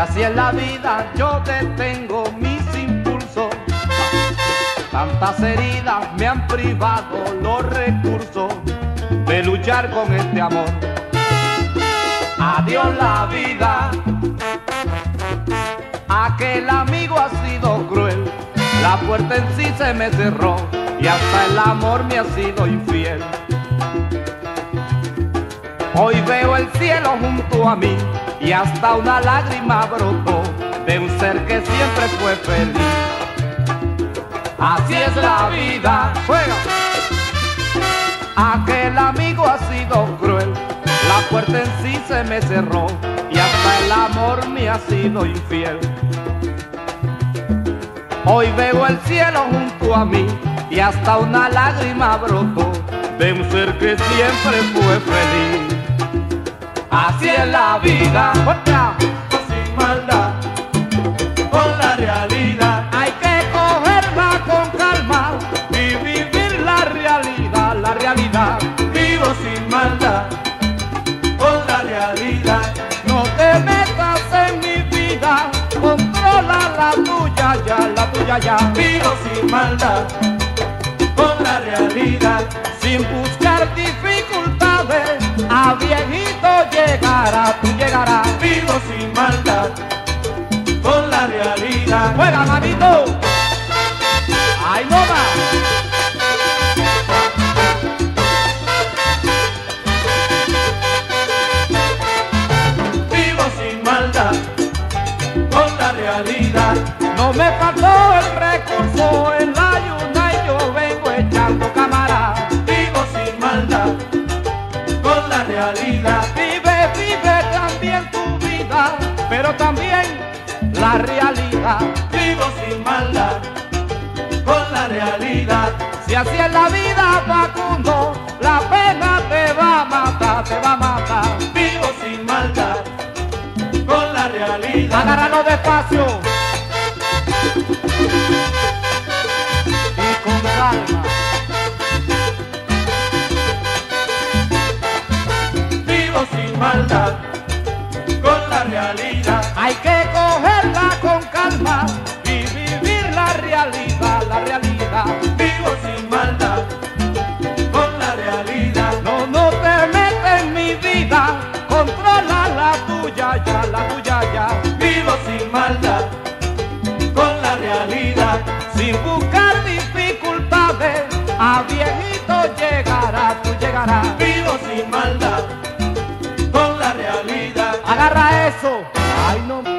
así en la vida yo detengo mis impulsos, tantas heridas me han privado los recursos de luchar con este amor. Adiós la vida, aquel amigo ha sido cruel, la puerta en sí se me cerró y hasta el amor me ha sido infiel. Hoy veo el cielo junto a mí y hasta una lágrima brotó de un ser que siempre fue feliz. Así es la vida, juega. Aquel amigo ha sido cruel, la puerta en sí se me cerró y hasta el amor me ha sido infiel. Hoy veo el cielo junto a mí y hasta una lágrima brotó de un ser que siempre fue feliz. Así es la vida, sin maldad, con la realidad. Hay que cogerla con calma y vivir la realidad, la realidad. Vivo sin maldad, con la realidad. No te metas en mi vida, controla la tuya ya, la tuya ya. Vivo sin maldad, con la realidad. Sin buscar dificultades, a viejito llegará, tú llegarás. Vivo sin maldad, con la realidad. Juega, manito. ¡Ay, no más! Vivo sin maldad, con la realidad. No me faltó el recurso en la ayuna y yo vengo echando cámara. Vivo sin maldad, con la realidad. Vive, vive también tu vida, pero también la realidad. Vivo sin maldad, con la realidad. Si así es la vida, Facundo, la pena te va a matar, te va a matar. Vivo sin maldad, con la realidad. Agárralo despacio y con calma. Vivo sin maldad, con la realidad. Hay que cogerla con calma y vivir la realidad, la realidad. Vivo sin maldad, con la realidad. No, no te metas en mi vida, controla la tuya ya, la tuya ya. Vivo sin maldad, con la realidad. Sin buscar dificultades, a viejito llegará, tú llegarás. Vivo sin maldad, con la realidad. Agarra eso. Ay, no.